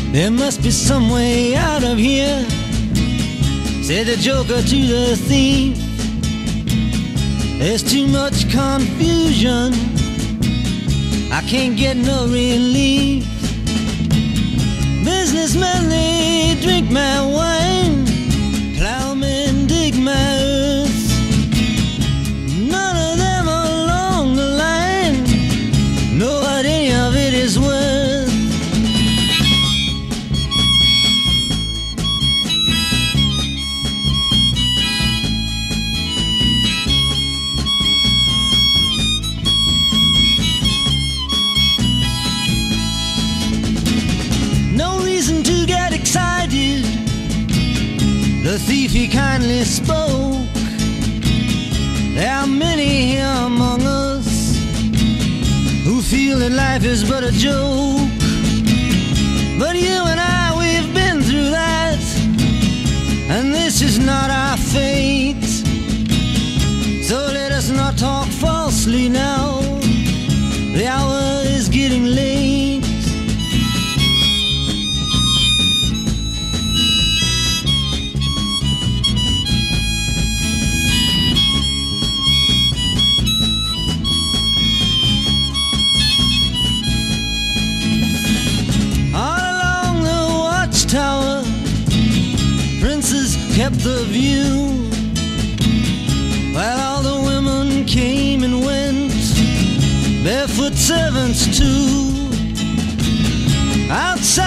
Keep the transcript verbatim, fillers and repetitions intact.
There must be some way out of here, said the joker to the thief. There's too much confusion, I can't get no relief. Businessmen, they drink my wine, plowmen dig my earth. None of them along the line know what any of it is worth. Excited, the thief he kindly spoke. There are many here among us who feel that life is but a joke. But you and I, we've been through that, and this is not our fate. So let us not talk falsely now, the hour is getting late. Tower, princes kept the view, while all the women came and went, barefoot servants too. Outside